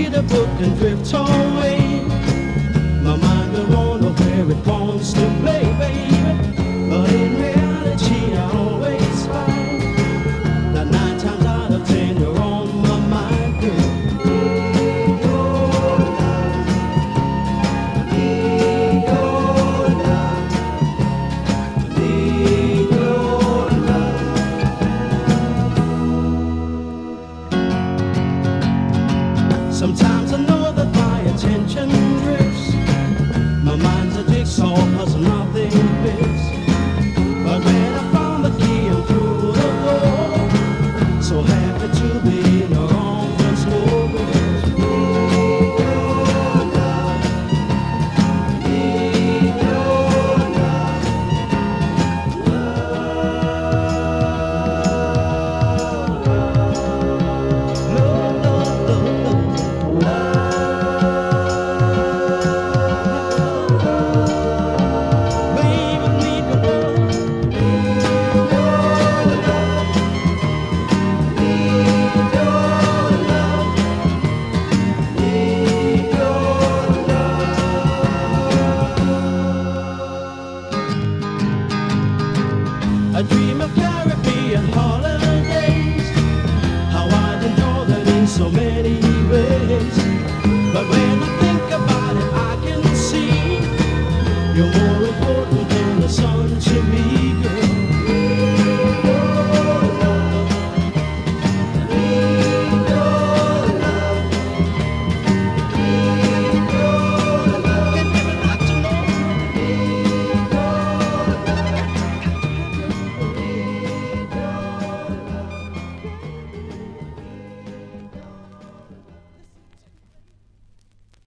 read a book and drift away. My mind will wander where it wants to play, baby. But in reality, I always find that 9 times out of 10 you're on my mind, girl. Sometimes